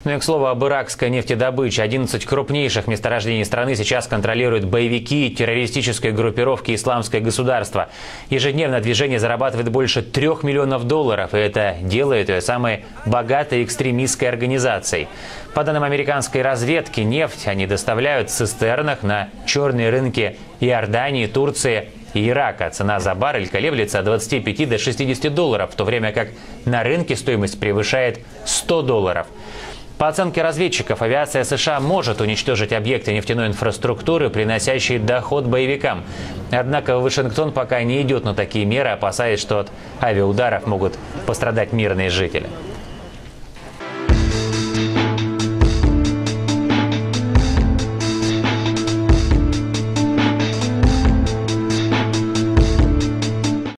Ну и, к слову, об иракской нефтедобыче. 11 крупнейших месторождений страны сейчас контролируют боевики террористической группировки «Исламское государство». Ежедневно движение зарабатывает больше $3 миллионов, и это делает ее самой богатой экстремистской организацией. По данным американской разведки, нефть они доставляют в цистернах на черные рынки Иордании, Турции и Ирака. Цена за баррель колеблется от 25 до $60, в то время как на рынке стоимость превышает $100. По оценке разведчиков, авиация США может уничтожить объекты нефтяной инфраструктуры, приносящие доход боевикам. Однако Вашингтон пока не идет на такие меры, опасаясь, что от авиаударов могут пострадать мирные жители.